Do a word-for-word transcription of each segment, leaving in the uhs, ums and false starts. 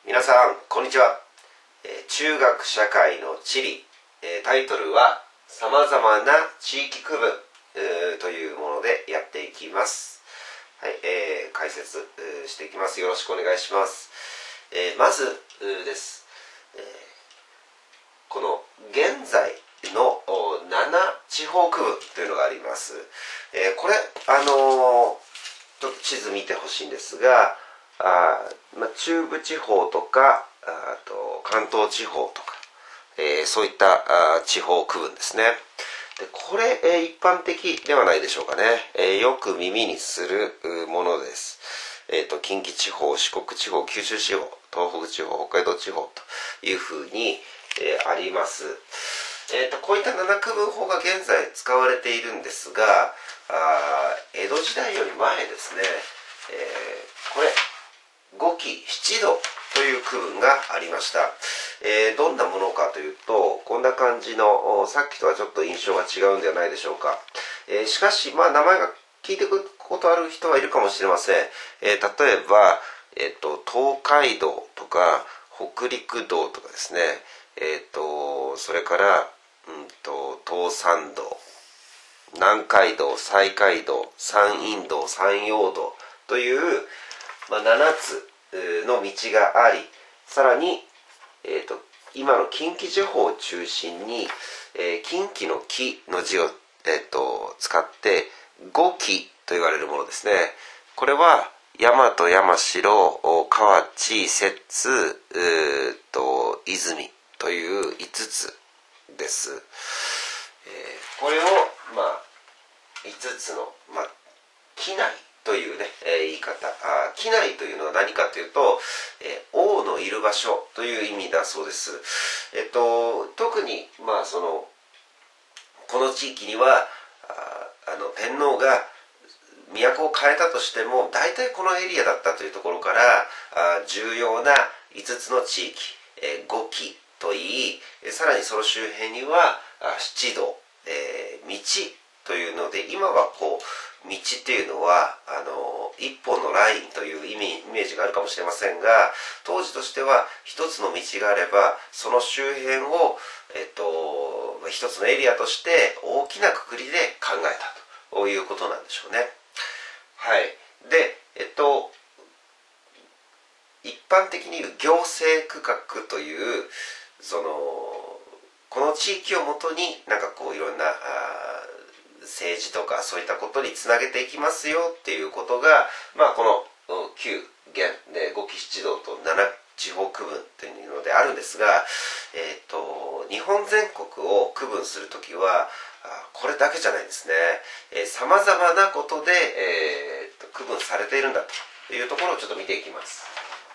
皆さんこんにちは。えー、中学社会の地理、えー、タイトルはさまざまな地域区分、えー、というものでやっていきます。はい、えー、解説、えー、していきます。よろしくお願いします。えー、まずです、えー、この現在のなな地方区分というのがあります。えー、これあのー、ちょっと地図見てほしいんですが、あ、まあ、中部地方とかあと関東地方とか、えー、そういったあ地方区分ですね。でこれ、えー、一般的ではないでしょうかね。えー、よく耳にするものです。えーと、近畿地方、四国地方、九州地方、東北地方、北海道地方というふうに、えー、あります。えーと、こういったなな区分法が現在使われているんですが、あ江戸時代より前ですね、えー、これごきしちどという区分がありました。えー、どんなものかというと、こんな感じの、さっきとはちょっと印象が違うんではないでしょうか。えー、しかし、まあ、名前が聞いてくることある人はいるかもしれません。えー、例えば、えっと、東海道とか、北陸道とかですね、えっと、それから、うんと、東山道、南海道、西海道、山陰道、山陽道という、まあ、ななつの道があり、さらに、えーと、今の近畿地方を中心に、えー、近畿の畿の字を、えーと、使って五畿と言われるものですね。これは大和、山城、河内、摂津、えーと、泉といういつつです。えー、これを、まあ、いつつの、まあ、畿内というね、えー、言い方。あ、畿内というのは何かというと、えー、王のいる場所という意味だそうです。えっと、特に、まあ、その、この地域には、ああの、天皇が都を変えたとしても、大体このエリアだったというところから、あ重要ないつつの地域、えー、五畿といい、さらにその周辺には、あ七道、えー、道というので、今はこう、道っていうのはあの一本のラインという意味イメージがあるかもしれませんが、当時としては一つの道があればその周辺を、えっと、一つのエリアとして大きな括りで考えたということなんでしょうね。はい。で、えっと一般的に言う行政区画というそのこの地域をもとになんかこういろんな政治とかそういったことにつなげていきますよっていうことが、まあ、この旧元で五紀七道と七地方区分っていうのであるんですが、えーと、日本全国を区分するときはこれだけじゃないんですね。さまざまなことで、えーと、区分されているんだというところをちょっと見ていきます。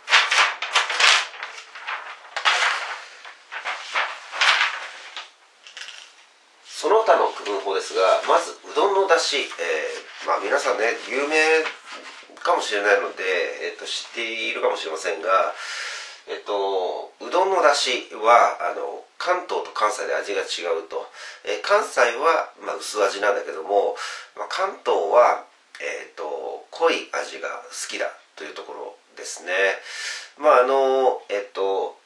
その他の区分法ですが、まずうどんの出汁、えーまあ、皆さんね有名かもしれないので、えー、と知っているかもしれませんが、えー、とうどんの出汁はあの関東と関西で味が違うと、えー、関西は、まあ、薄味なんだけども、まあ、関東は、えー、と濃い味が好きだというところですね。まああのえっ、ー、と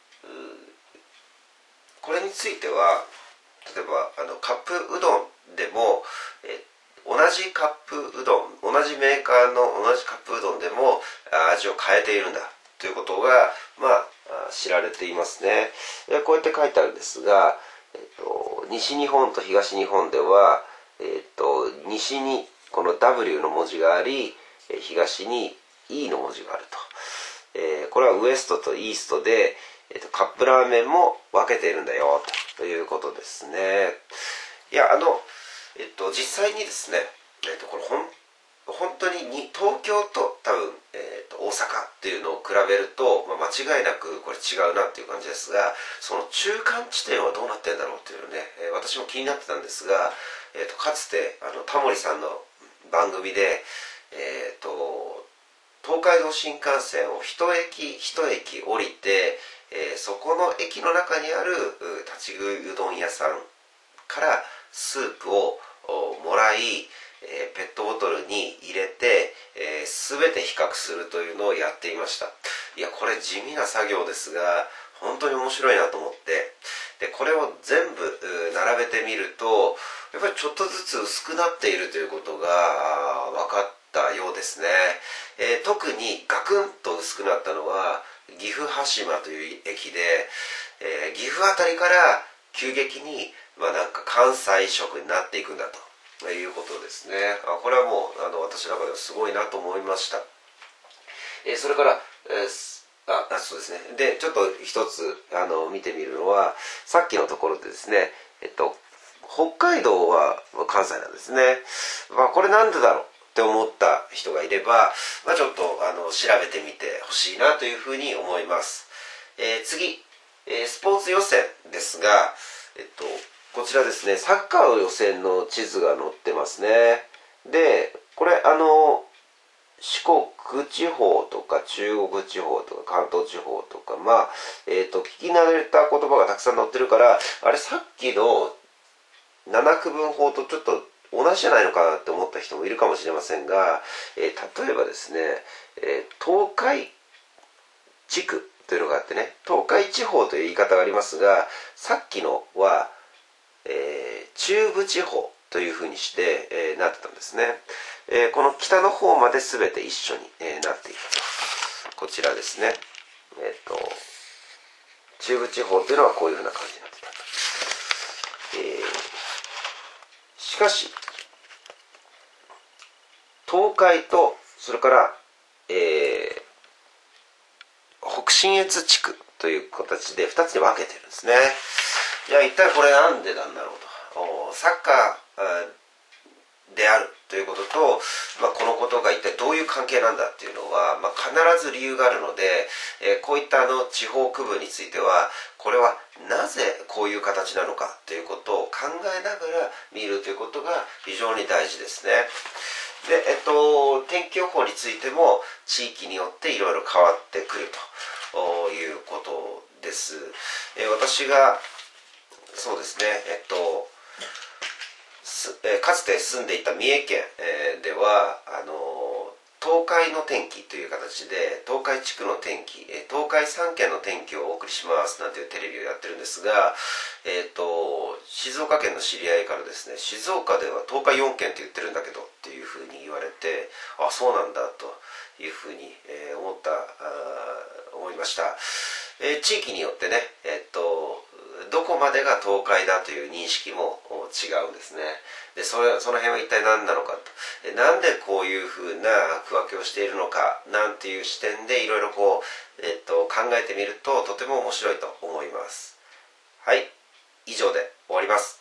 これについては例えばあのカップうどんでも、え同じカップうどん同じメーカーの同じカップうどんでも味を変えているんだということが、まあ、知られていますね。こうやって書いてあるんですが、えっと、西日本と東日本では、えっと、西にこの ダブリュー の文字があり、東に イー の文字があると。えー、これはウエストとイーストで、えっと、カップラーメンも分けているんだよということですね。いやあの、えっと、実際にですね、えっと、これほん本当にに東京と多分、えー、と大阪っていうのを比べると、まあ、間違いなくこれ違うなっていう感じですが、その中間地点はどうなってんだろうっていうのね、えー、私も気になってたんですが、えー、とかつてあのタモリさんの番組で、えー、と東海道新幹線を一駅一駅降りて、えー、そこの駅の中にある立ち食いうどん屋さんからスープをもらい、えー、ペットボトルに入れて、えー、全て比較するというのをやっていました。いいやこれ地味な作業ですが本当に面白いなと思って、でこれを全部並べてみるとやっぱりちょっとずつ薄くなっているということが分かったようですね。えー、特にガクンと薄くなったのは岐阜羽島という駅で、えー、岐阜あたりから急激に、まあ、なんか関西色になっていくんだということですね。あこれはもうあの私の中ではすごいなと思いました。えー、それから、えーあそうですね。で、ちょっと一つあの見てみるのは、さっきのところでですね、えっと、北海道は関西なんですね。まあ、これなんでだろうって思った人がいれば、まあ、ちょっとあの調べてみてほしいなというふうに思います。えー、次、えー、スポーツ予選ですが、えっと、こちらですね、サッカー予選の地図が載ってますね。で、これあの、四国地方とか中国地方とか関東地方とか、まあ、えっと、聞き慣れた言葉がたくさん載ってるから、あれさっきのなな区分法とちょっと同じじゃないのかなって思った人もいるかもしれませんが、えー、例えばですね、えー、東海地区というのがあってね、東海地方という言い方がありますが、さっきのは、えー、中部地方というふうにして、えー、なってたんですね。えー、この北の方まで全て一緒に、えー、なっていると。こちらですね。えっ、ー、と、中部地方というのはこういうふうな感じになってたと。えー、しかし、東海と、それから、えー、北信越地区という形でふたつに分けてるんですね。じゃあ一体これなんでなんだろうと。サッカーであるということと、まあ、このことが一体どういう関係なんだっていうのは、まあ、必ず理由があるので、えー、こういったあの地方区分についてはこれはなぜこういう形なのかということを考えながら見るということが非常に大事ですね。で、えっと、天気予報についても地域によっていろいろ変わってくるということです。えー、私がそうですね、えっとかつて住んでいた三重県ではあの東海の天気という形で東海地区の天気、東海さん県の天気をお送りしますなんていうテレビをやってるんですが、えー、と静岡県の知り合いからですね、静岡では東海よん県って言ってるんだけどっていうふうに言われて、あそうなんだというふうに、えー、思った思いました。えー、地域によってね、えー、とどこまでが東海だという認識も違うんですね。でそれその辺は一体何なのかと、なんでこういうふうな区分けをしているのかなんていう視点でいろいろこう、えっと、考えてみるととても面白いと思います。はい、以上で終わります。